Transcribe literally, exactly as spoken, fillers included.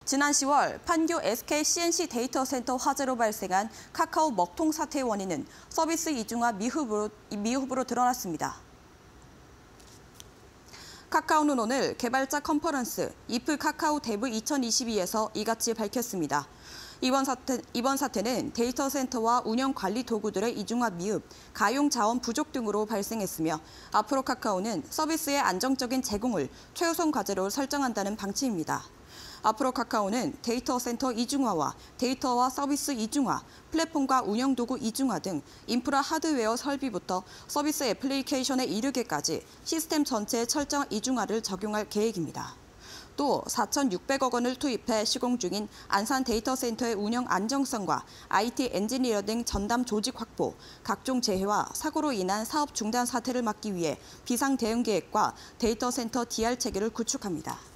지난 시월 판교 에스케이 씨엔씨 데이터 센터 화재로 발생한 카카오 먹통 사태의 원인은 서비스 이중화 미흡으로, 미흡으로 드러났습니다. 카카오는 오늘 개발자 컨퍼런스 이프 카카오 데브 이천이십이에서 이같이 밝혔습니다. 이번 사태, 이번 사태는 데이터 센터와 운영 관리 도구들의 이중화 미흡, 가용 자원 부족 등으로 발생했으며 앞으로 카카오는 서비스의 안정적인 제공을 최우선 과제로 설정한다는 방침입니다. 앞으로 카카오는 데이터 센터 이중화와 데이터와 서비스 이중화, 플랫폼과 운영 도구 이중화 등 인프라 하드웨어 설비부터 서비스 애플리케이션에 이르게까지 시스템 전체의 철저한 이중화를 적용할 계획입니다. 또 사천육백억 원을 투입해 시공 중인 안산 데이터 센터의 운영 안정성과 아이티 엔지니어 등 전담 조직 확보, 각종 재해와 사고로 인한 사업 중단 사태를 막기 위해 비상 대응 계획과 데이터 센터 디알 체계를 구축합니다.